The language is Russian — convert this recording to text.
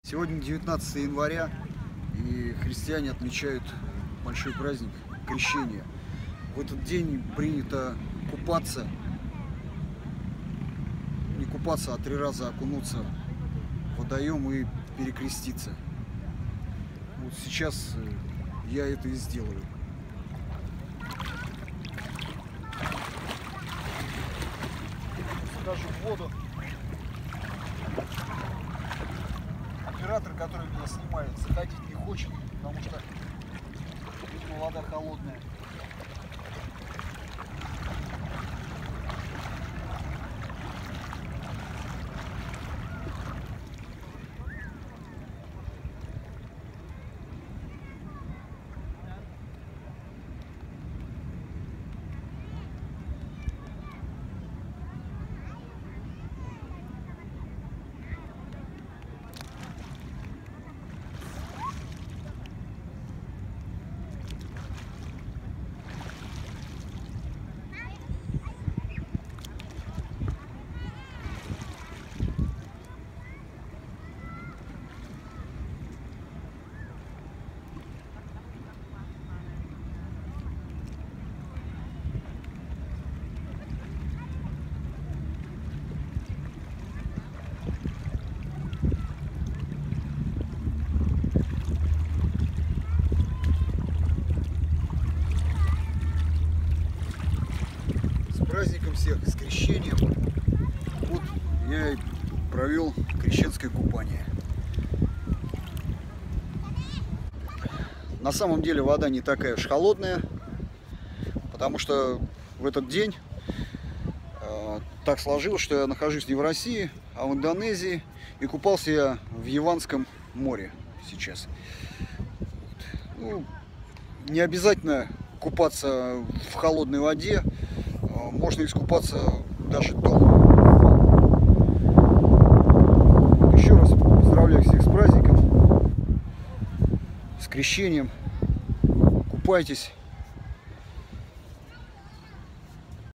Сегодня 19 января, и христиане отмечают большой праздник Крещения. В этот день принято купаться, не купаться, а 3 раза окунуться в водоем и перекреститься. Вот сейчас я это и сделаю. Скажу в воду. Оператор, который меня снимает, заходить не хочет, потому что, видимо, вода холодная. Праздником всех, с крещением. Вот я и провел крещенское купание. На самом деле вода не такая уж холодная, потому что в этот день так сложилось, что я нахожусь не в России, а в Индонезии, и купался я в Яванском море сейчас. Ну, не обязательно купаться в холодной воде. Можно искупаться даже дома. Еще раз поздравляю всех с праздником, с крещением. Купайтесь.